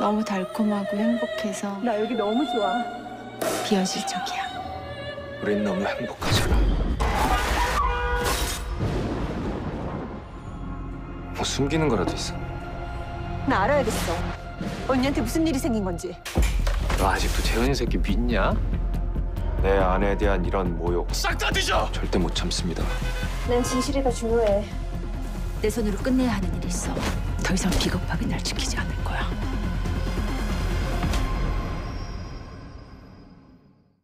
너무 달콤하고 행복해서 나 여기 너무 좋아. 비현실적이야. 우린 너무 행복하잖아. 뭐 숨기는 거라도 있어? 나 알아야겠어. 언니한테 무슨 일이 생긴 건지. 너 아직도 재현이 새끼 믿냐? 내 아내에 대한 이런 모욕 싹 다 뒤져! 절대 못 참습니다. 난 진실이 더 중요해. 내 손으로 끝내야 하는 일이 있어. 더 이상 비겁하게 날 지키지 않을 거야.